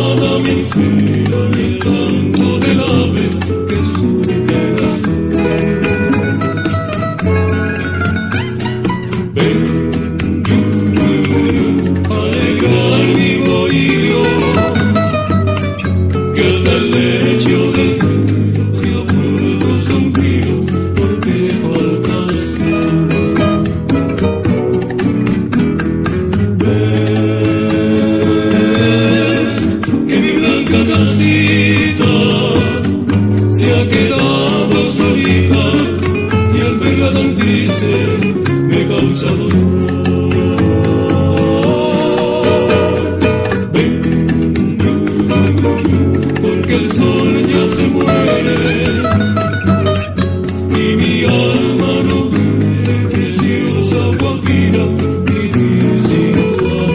nada me inspira ni el canto del ave que surge en la azul. Ven, alegrar mi oído, que hasta el lecho del río se ha vuelto sombrío porque faltas tú. Que mi blanca casita se ha quedado solita y al verla tan triste me causa dolor. Ven, porque el sol ya se muere y mi alma no quiere, preciosa Guajira, vivir sin tu amor.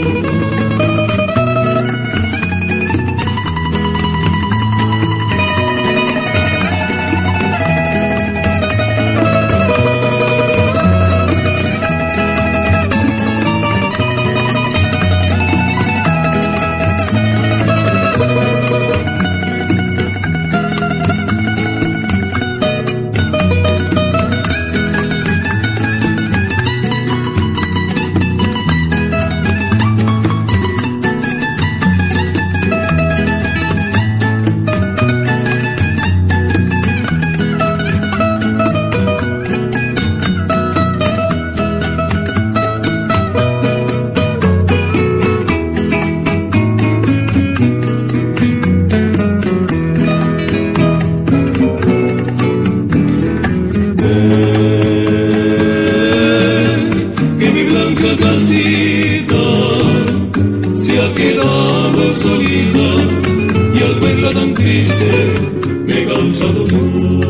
Que mi blanca casita se ha quedado solita y al verla tan triste me causa dolor.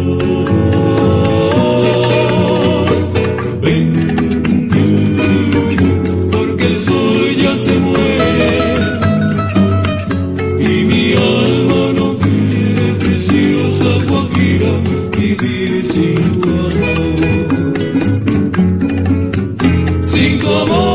Ven, porque el sol ya se muere y mi alma no quiere, preciosa Guajira, vivir sin tu amor. Sin tu amor.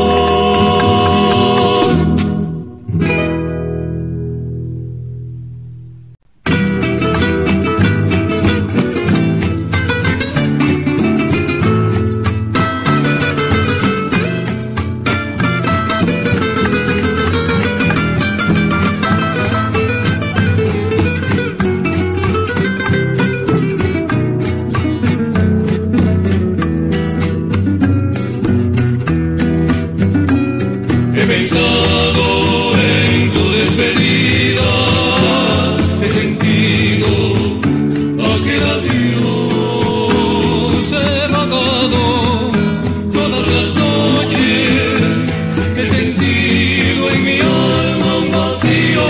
He pensado en tu despedida, he sentido aquel adiós, he vagado todas las noches, he sentido en mi alma un vacío.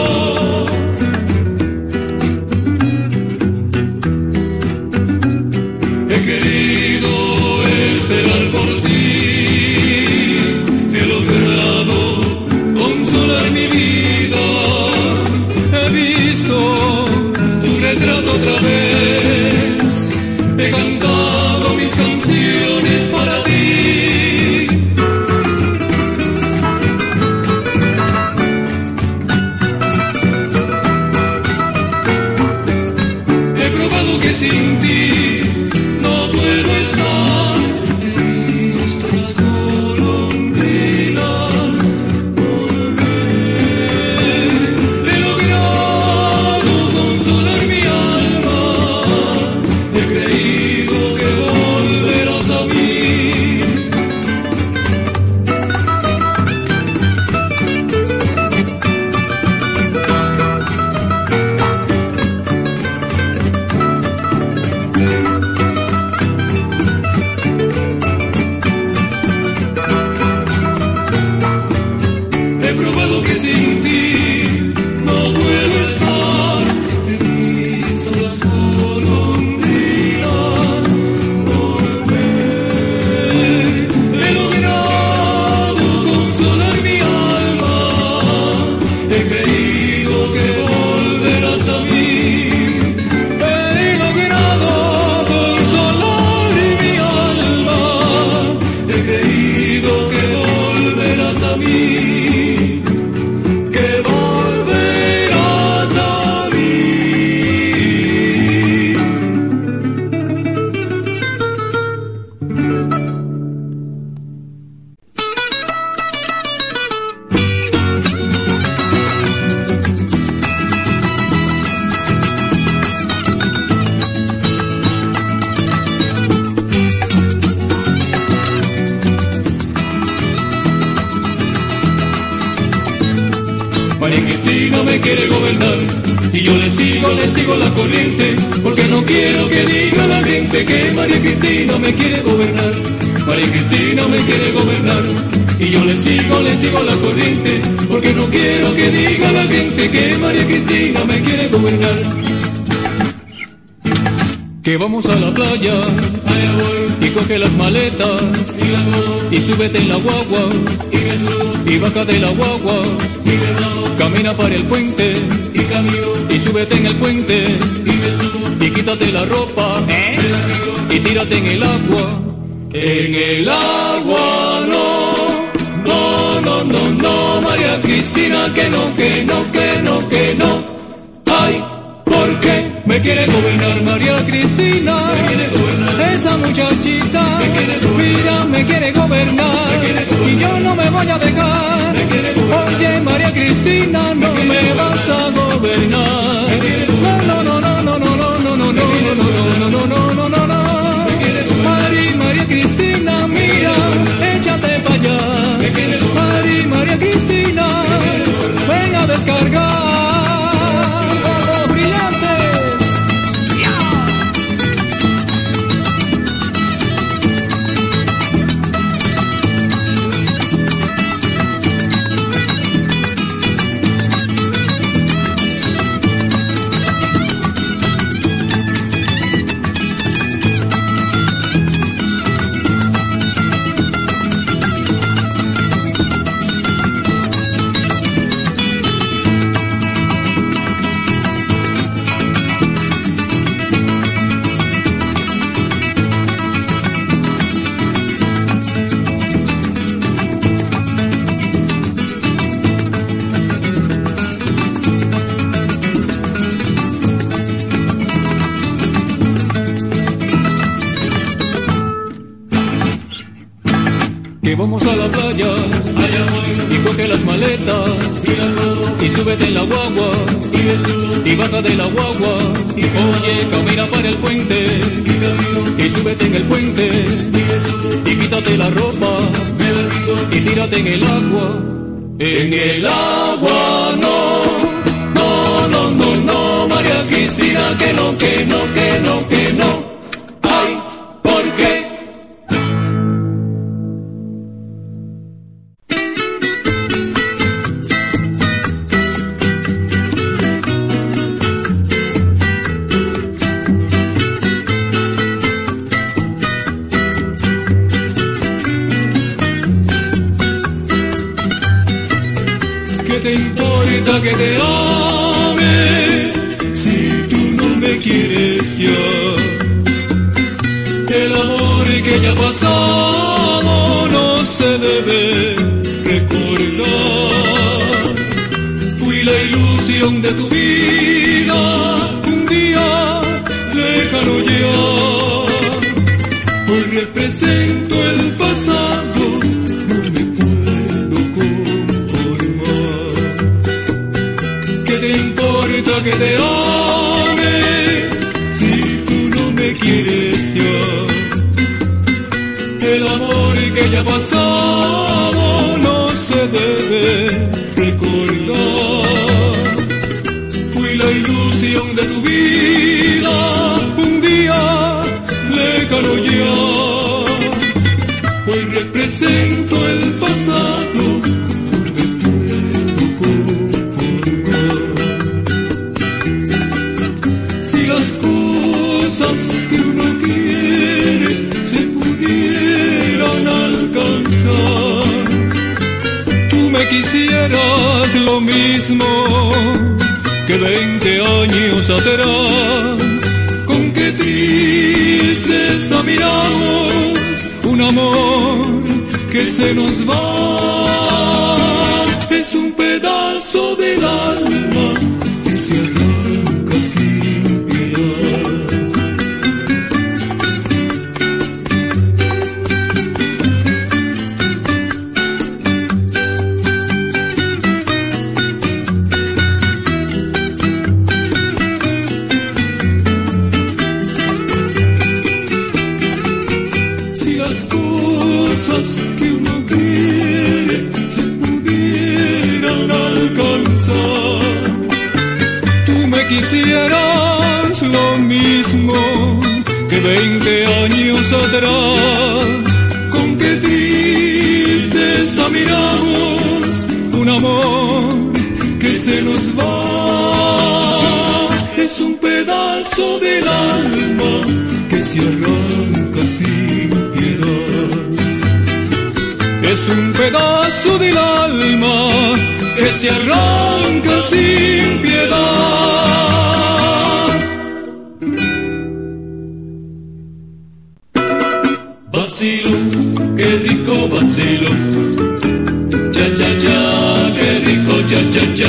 He querido esperar por ti, he logrado consolar mi vida, he visto tu retrato otra vez, he cantado mis canciones para ti. He probado que sin ti no puedo estar. Estas golondrinas volver. He logrado consolar mi alma. He creído que volverás a mí. He probado que sin ti no puedo estar. He visto las golondrinas volver. He logrado consolar mi alma. He creído que volverás a mí. He logrado consolar mi alma. He creído que volverás a mí. Que volverás. Cristina me quiere gobernar y yo le sigo la corriente, porque no quiero que diga la gente que María Cristina me quiere gobernar. María Cristina me quiere gobernar y yo le sigo la corriente, porque no quiero que diga la gente que María Cristina me quiere gobernar. Que vamos a la playa, allá voy, y coge las maletas, y súbete en la guagua, y baja de la guagua, camina para el puente, y súbete en el puente, y quítate la ropa, y tírate en el agua. En el agua no, María Cristina, que no. Ay, ¿por qué me quiere gobernar María Cristina? Me quiere gobernar. Esa muchachita, mira, me quiere gobernar, y yo no me voy a dejar. Oye, María Cristina, no me vas a gobernar. No. María Cristina, mira, échate para allá. María Cristina, ven a descargar. Que vamos a la playa, allá voy, y coge las maletas, y súbete en la guagua, y baja de la guagua, oye, camina para el puente, y súbete en el puente, y quítate la ropa, y tírate en el agua. En el agua no, María Cristina, que no. Ay, ¿por qué? ¿Qué te importa que te ame si tú no me quieres ya? El amor que ya ha pasado no se debe recordar. Fui la ilusión de tu vida, un día lejano ya. Hoy represento el pasado, no me puedo conformar. ¿Qué te importa que te ame si tú no me quieres ya? El amor que ya ha pasado no se debe recordar. Fui la ilusión de tu vida, un día lejano ya. Hoy represento el pasado, no me puedo conformar. Si las cosas que uno quiere se pudieran alcanzar, tú me quisieras lo mismo que 20 años atrás. Con qué tristeza miramos un amor que se nos va. Es un pedazo del alma que se arranca sin piedad. Si las cosas que uno quiere se pudieran alcanzar, ya miramos un amor que se nos va. Es un pedazo del alma que se arranca sin piedad. Es un pedazo del alma que se arranca sin piedad. Vacilo, qué rico vacilo. Cha cha cha, qué rico cha cha cha.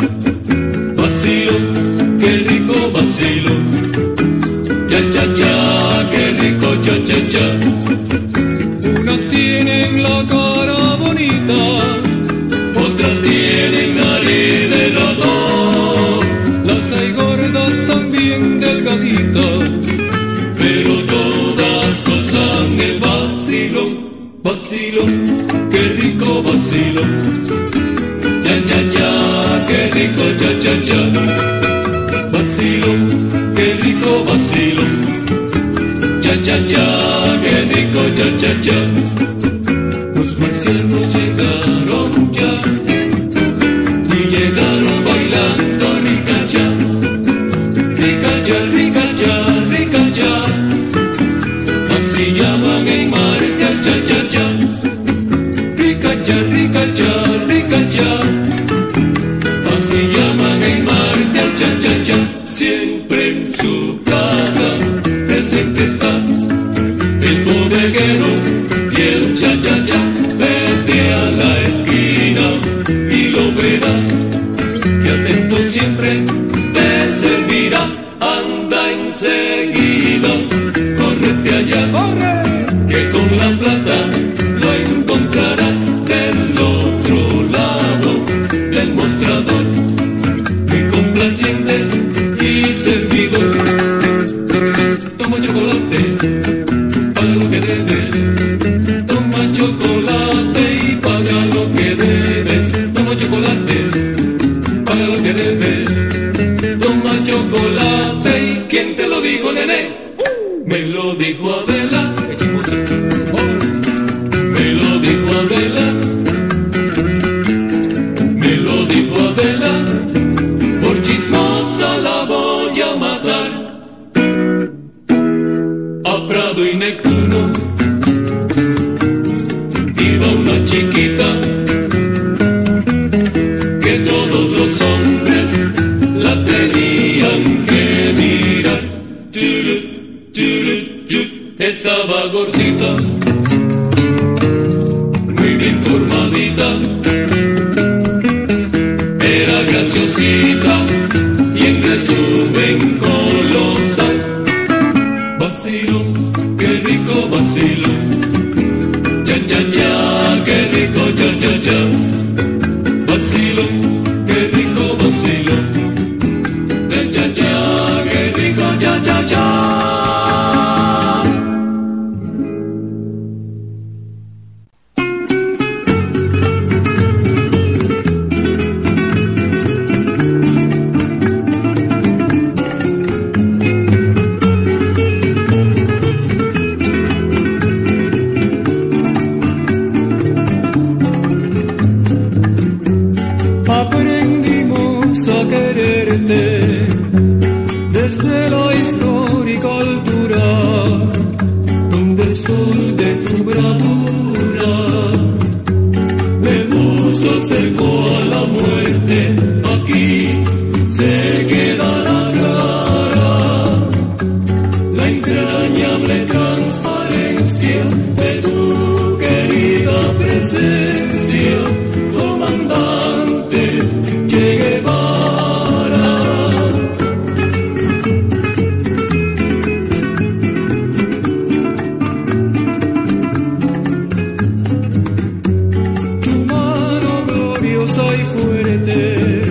Vacilo, qué rico vacilo. Cha cha cha, qué rico cha cha cha. Unas tienen la cara bonita, otras tienen nariz de lodo. Las hay gordas también delgaditas, pero todas gozan el vacilo. Vacilo, qué rico vacilo. Cha cha cha, qué rico cha cha cha. Vacilo, qué rico vacilo. Cha cha cha, qué rico cha cha cha. Los marcianos llegaron ya y llegaron bailando rica ya. Rica ya, rica ya, rica ya. Así llaman en Marte al cha cha cha. Rica ya, rica ya, rica ya. Así llaman en Marte al cha cha cha. Siempre en su casa presente está el bodeguero y el cha cha cha. Vete a la esquina y lo verás, que atento siempre te servirá. Anda enseguida, córrete allá, corre, que con la plata lo encontrarás del otro lado del mostrador. Muy complaciente y servidor. Toma chocolate, paga lo que debes. Toma chocolate y paga lo que debes. Toma chocolate, paga lo que debes. Toma chocolate. ¿Y quién te lo dijo, nene? Me lo dijo Adela. Me lo dijo Adela. Me lo dijo Adela. Por chismosa la voy a matar. A Prado y Neptuno iba una chiquita que todos los hombres la tenían que mirar. Churu, churu, churu. Estaba gordita, muy bien formadita, era graciosita y en resumen colosal. Vacilo, qué rico vacilo. Cha cha cha, qué rico cha cha cha. Vacilo, qué rico vacilo. Cha cha cha, qué rico cha cha cha. Aprendimos a quererte desde la histórica altura, donde el sol de tu bravura nos acercó a la muerte. Aquí se quedará clara la entrañable transparencia de tu querida presencia, comandante Che Guevara. Tu mano gloriosa y fuerte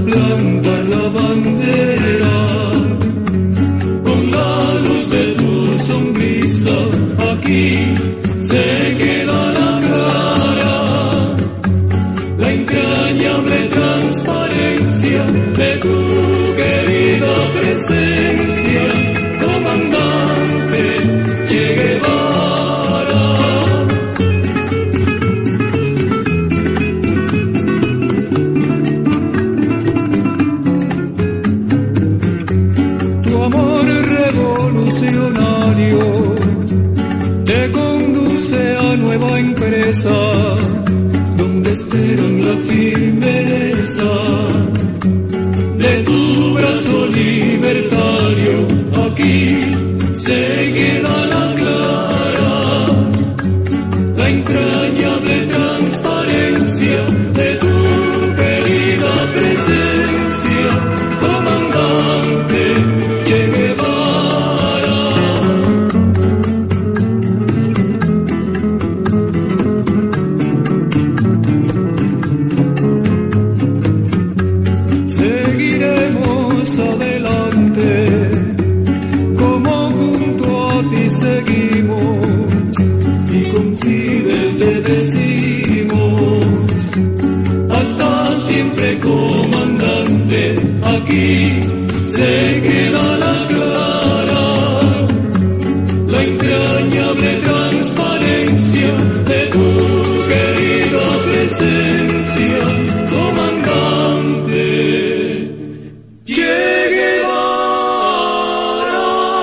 plantar la bandera, con la luz de tu sonrisa, aquí se queda la clara, la entrañable transparencia de tu querida presencia, comandante Che Guevara. Tu amor revolucionario te conduce a nueva empresa, donde esperan la firmeza de tu brazo libertario. Aquí se queda la clara, la entrañable transparencia de tu querida presencia, comandante Che Guevara. Seguiremos adelante, como junto a ti seguimos, y con Fidel te decimos, hasta siempre, comandante, aquí se queda la clara, la entrañable transparencia de tu querida presencia, comandante Che Guevara.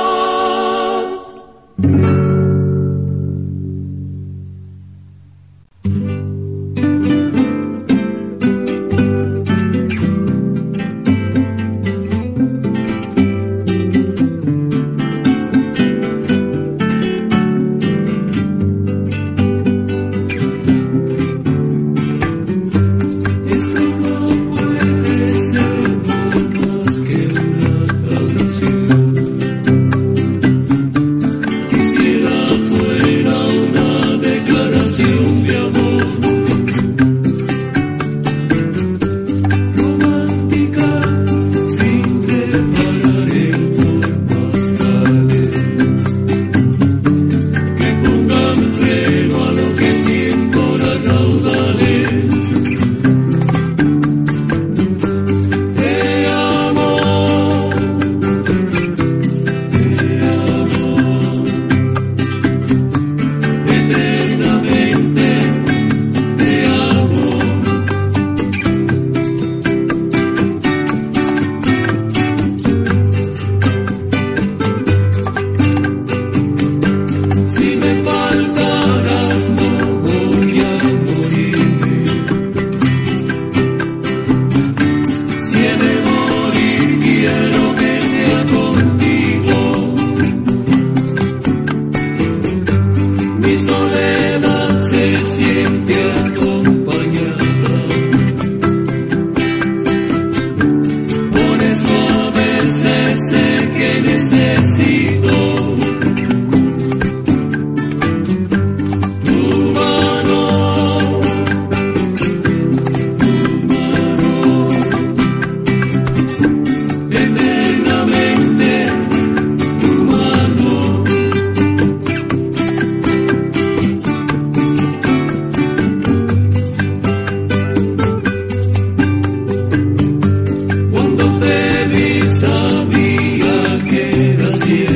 Esto no puede ser más que una traducción. Quisiera fuera una declaración de amor romántica, sin reparar en formas tales que pongan freno a lo que siento las raudales. Te amo, eternamente te amo. Si me faltaras no voy a morirme, si he de morir quiero que sea contigo. Mi soledad se siente acompañada, por eso a veces sé que necesito tu mano, eternamente tu mano. Cuando te vi sabía que era cierto.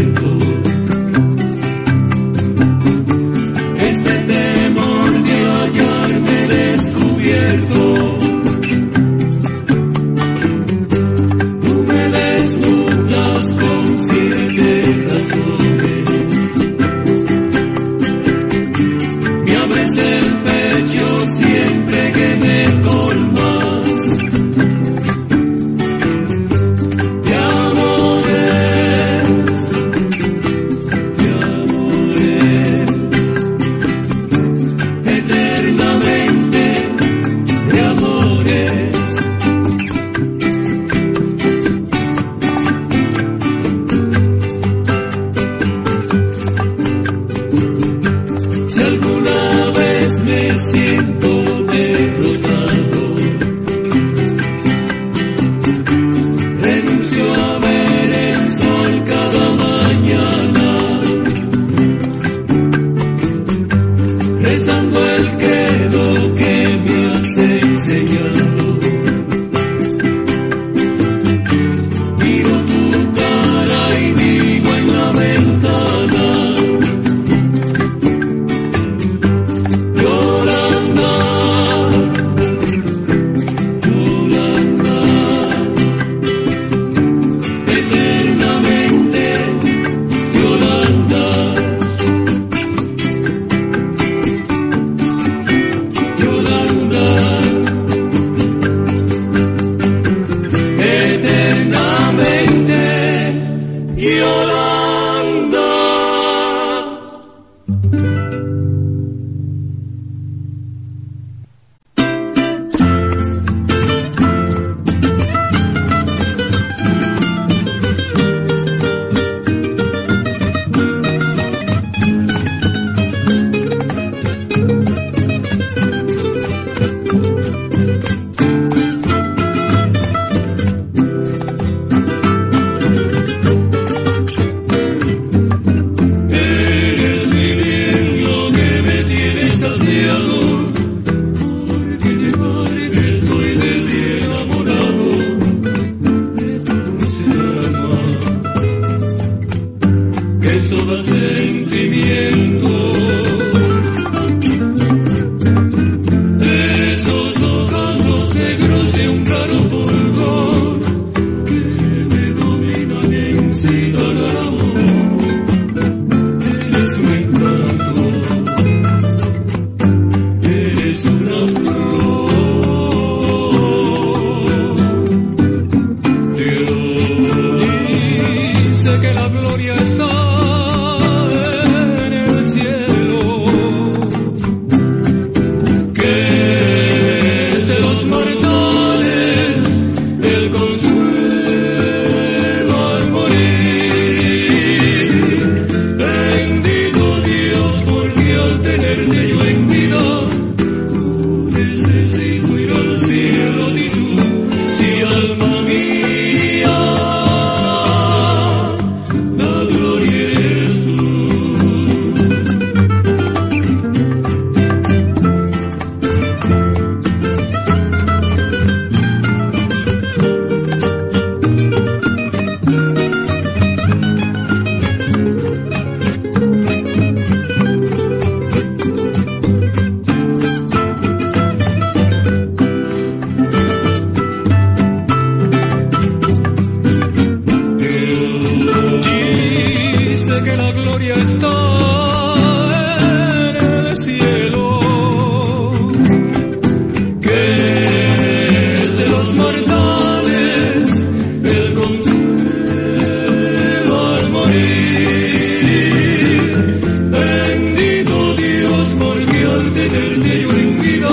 los mortales el consuelo al morir. Bendito Dios, porque al tenerte yo en vida,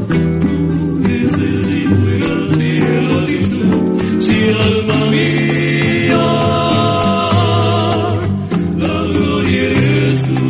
necesito ir al cielo a ti, si alma mía, la gloria eres tú.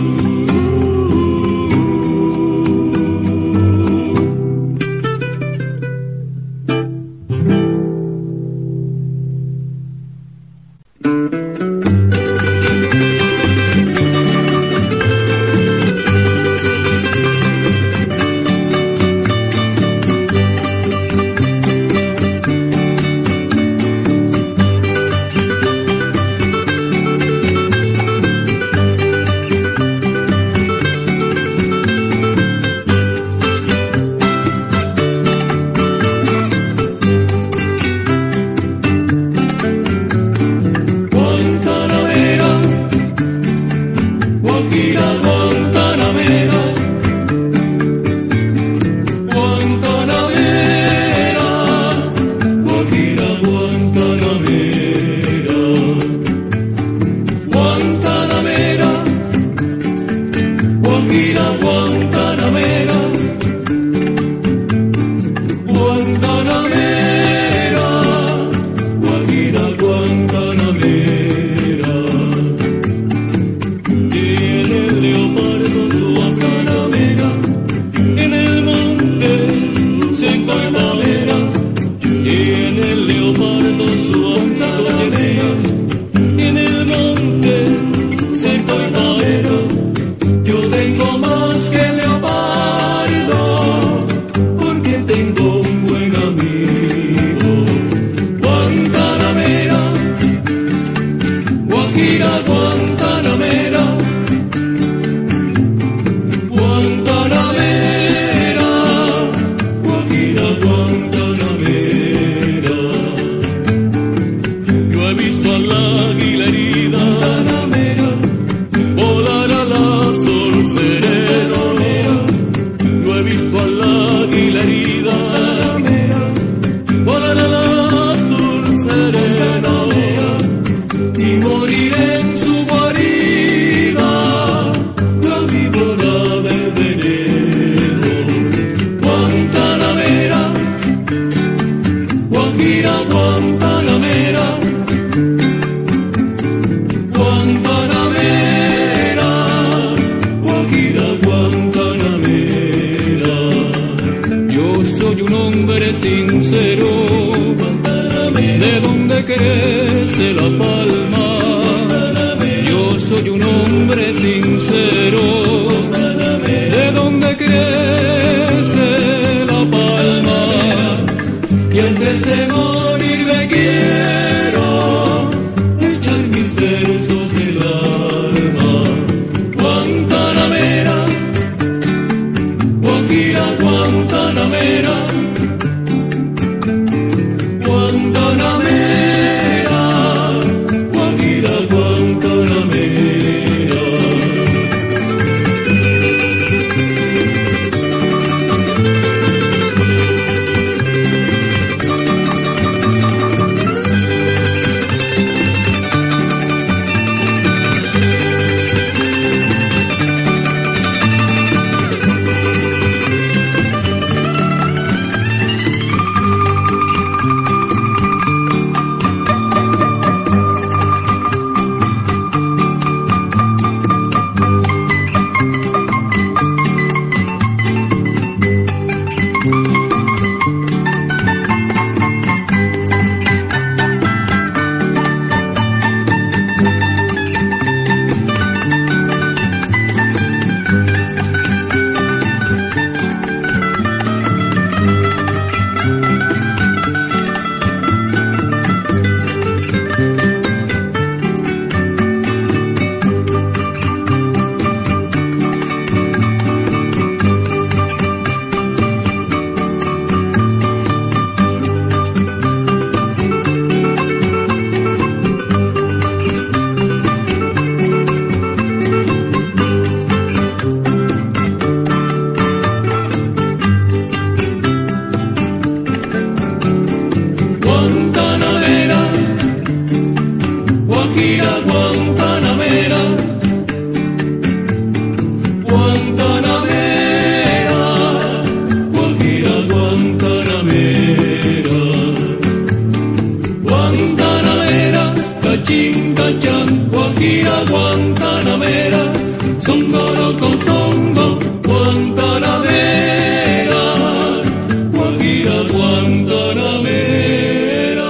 Chincachán, Guajira, Guantanamera, Songoroco, Songo, Guantanamera, Guajira, Guantanamera.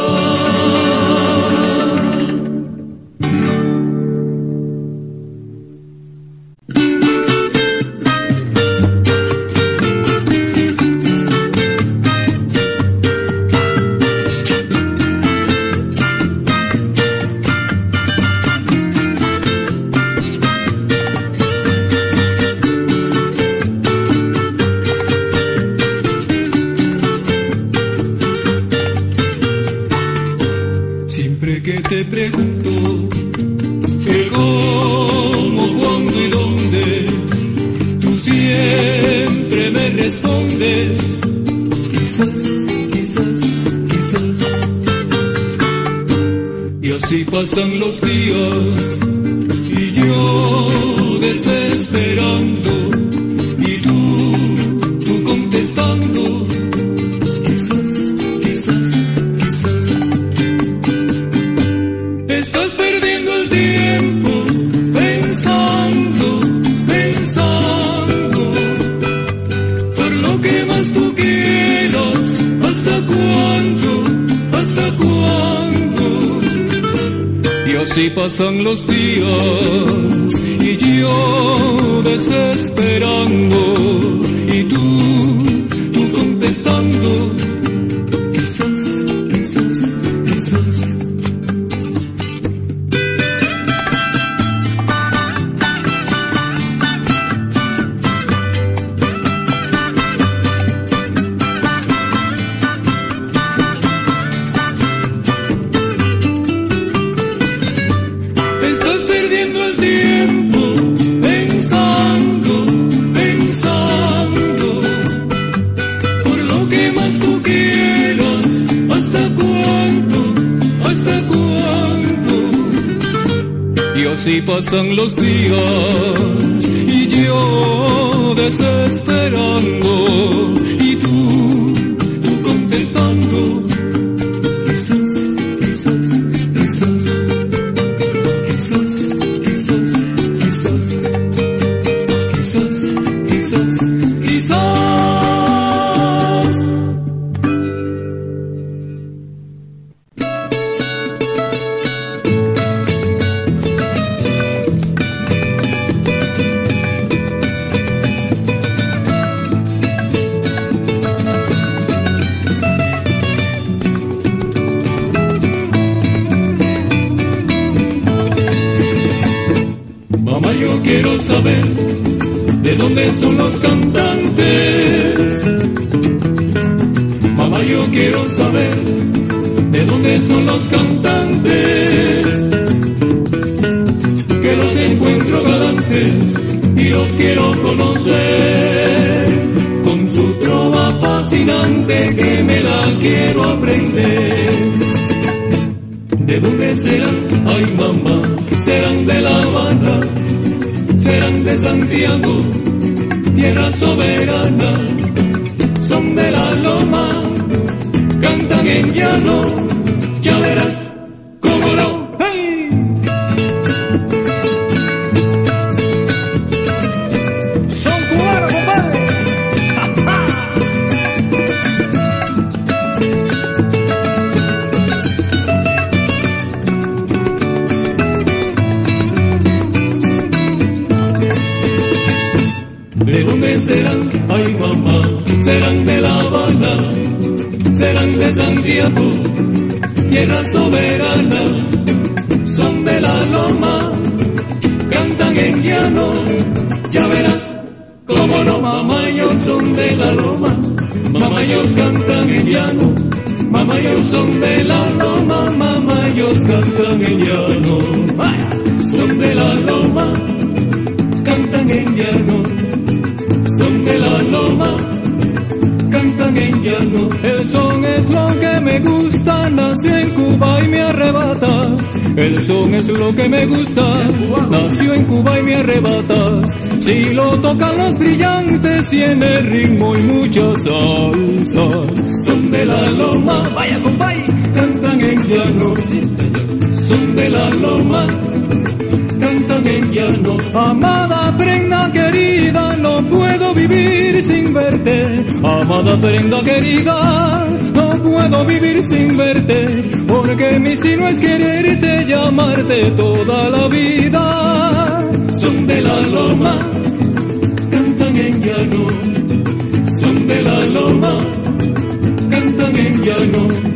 Te pregunto el cómo, cuándo y dónde, tú siempre me respondes, quizás, quizás, quizás. Y así pasan los días y yo desesperando y tú contestando, quizás, quizás. Estás perdiendo el tiempo pensando, pensando por lo que más tú quieras. ¿Hasta cuándo? ¿Hasta cuándo? Y así pasan los días y yo desesperando y tú contestando, quizás, quizás, quizás. Estás perdiendo el tiempo pensando, pensando por lo que más tú quieras. ¿Hasta cuándo? ¿Hasta cuándo? Y así pasan los días y yo desesperando y tú contestando, quizás, quizás, quizás. Quizás, quizás, quizás, quizás, quizás, quizás. Mamá, yo quiero saber de dónde son los cantantes. Mamá, yo quiero saber de dónde son los cantantes. Que los encuentro galantes y los quiero conocer. Con su trova fascinante que me la quiero aprender. ¿De dónde serán? Ay, mamá, serán de La Habana, serán de Santiago, tierra soberana, son de la loma, cantan en llano, ya verás cómo no. ¡Hey! Son cubanos, compadre. ¿De dónde serán? Ay, mamá, serán de La Habana, serán de Santiago, tierra soberana, son de la loma, cantan en llano, ya verás cómo no. Mamá, ellos son de la loma, mamá, ellos cantan en llano, mamá, ellos son de la loma, mamá, ellos cantan en llano, son de la loma, cantan en llano. Son de la loma, cantan en llano. El son es lo que me gusta, nací en Cuba y me arrebata. El son es lo que me gusta, nació en Cuba y me arrebata. Si lo tocan los brillantes, tiene ritmo y mucha salsa. Son de la loma, vaya compadre, cantan en llano. Son de la la loma, cantan en llano. Amada prenda querida, no puedo vivir sin verte. Amada prenda querida, no puedo vivir sin verte, porque mi sino es quererte y amarte toda la vida. Son de la loma, cantan en llano. Son de la loma, cantan en llano.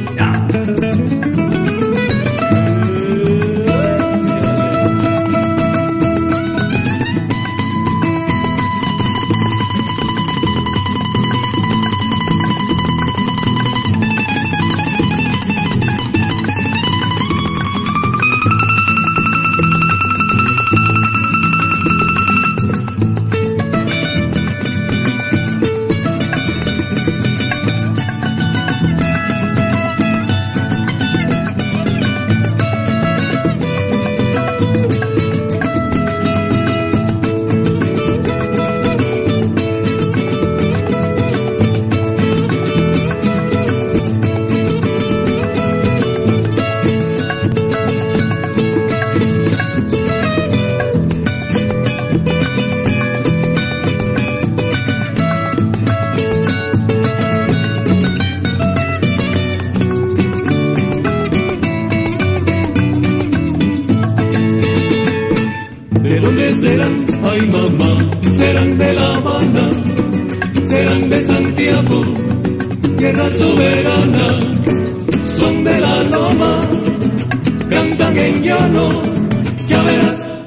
¿De dónde serán? Ay mamá, serán de La Habana, serán de Santiago, tierra soberana. Son de la loma, cantan en llano, ya verás.